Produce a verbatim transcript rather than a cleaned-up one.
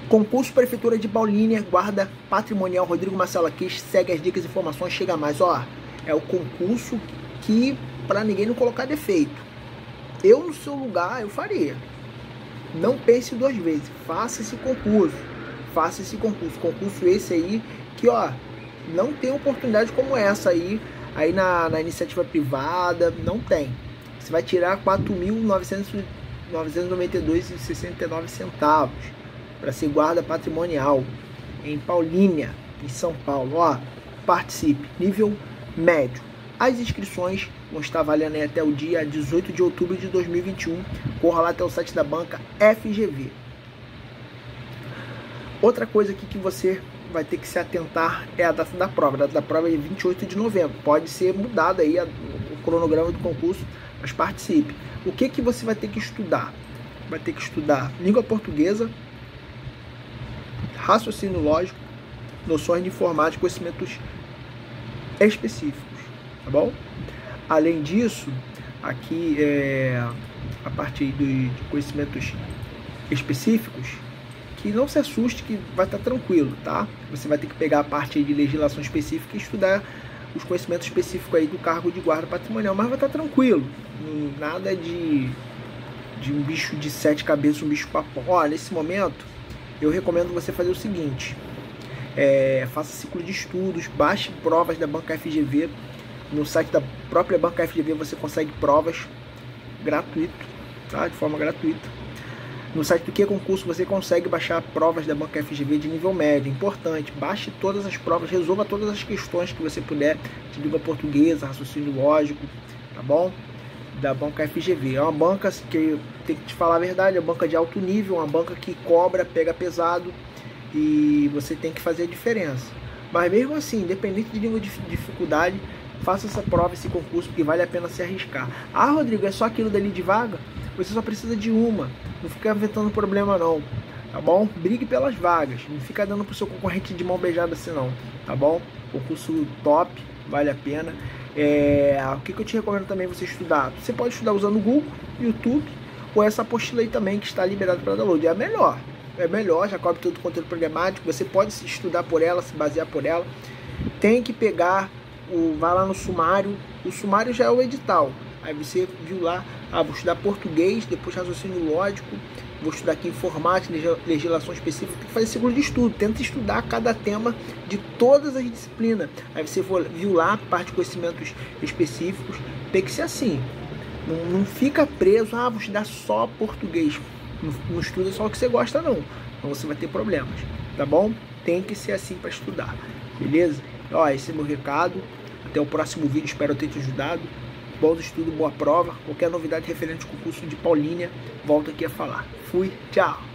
Concurso Prefeitura de Paulínia, guarda patrimonial, Rodrigo Marcelo aqui, segue as dicas e informações, chega mais. Ó, é o concurso que, para ninguém não colocar defeito, eu no seu lugar, eu faria. Não pense duas vezes, faça esse concurso, faça esse concurso, concurso esse aí, que ó, não tem oportunidade como essa aí, aí na, na iniciativa privada, não tem. Você vai tirar quatro mil novecentos e noventa e dois reais e sessenta e nove centavos para ser guarda patrimonial em Paulínia, em São Paulo. Ó, participe, nível médio. As inscrições vão estar valendo aí até o dia dezoito de outubro de dois mil e vinte e um. Corra lá até o site da banca F G V. Outra coisa aqui que você vai ter que se atentar é a data da prova. A data da prova é vinte e oito de novembro. Pode ser mudado aí o cronograma do concurso, mas participe. O que que você vai ter que estudar? Vai ter que estudar língua portuguesa, raciocínio lógico, noções de informática, conhecimentos específicos, tá bom? Além disso, aqui é a parte de conhecimentos específicos, que não se assuste que vai estar tranquilo, tá? Você vai ter que pegar a parte de legislação específica e estudar os conhecimentos específicos aí do cargo de guarda patrimonial, mas vai estar tranquilo, nada de, de um bicho de sete cabeças, um bicho papão. Ó, nesse momento, eu recomendo você fazer o seguinte, é, faça ciclo de estudos, baixe provas da banca F G V, no site da própria banca F G V você consegue provas gratuito, tá? De forma gratuita. No site do Que Concurso você consegue baixar provas da banca F G V de nível médio, importante, baixe todas as provas, resolva todas as questões que você puder, de língua portuguesa, raciocínio lógico, tá bom? Da banca F G V. É uma banca que, tem que te falar a verdade, é uma banca de alto nível, uma banca que cobra, pega pesado e você tem que fazer a diferença. Mas mesmo assim, independente de nível de dificuldade, faça essa prova, esse concurso, porque vale a pena se arriscar. Ah, Rodrigo, é só aquilo dali de vaga? Você só precisa de uma, não fica inventando problema não, tá bom? Brigue pelas vagas, não fica dando pro seu concorrente de mão beijada assim não, tá bom? Concurso top, vale a pena. É, o que, que eu te recomendo também você estudar? Você pode estudar usando o Google, YouTube, ou essa apostila aí também que está liberada para download. É a melhor, é melhor, já cobre todo o conteúdo programático, você pode se estudar por ela, se basear por ela. Tem que pegar, o, vai lá no sumário, o sumário já é o edital. Aí você viu lá, ah, vou estudar português, depois raciocínio lógico, vou estudar aqui informática, legislação específica, tem que fazer ciclo de estudo, tenta estudar cada tema de todas as disciplinas. Aí você viu lá, parte de conhecimentos específicos, tem que ser assim, não, não fica preso, ah, vou estudar só português, não, não estuda só o que você gosta não, então você vai ter problemas, tá bom? Tem que ser assim para estudar, beleza? Ó, esse é meu recado, até o próximo vídeo, espero ter te ajudado. Bom estudo, boa prova. Qualquer novidade referente ao concurso de Paulínia, volto aqui a falar. Fui, tchau!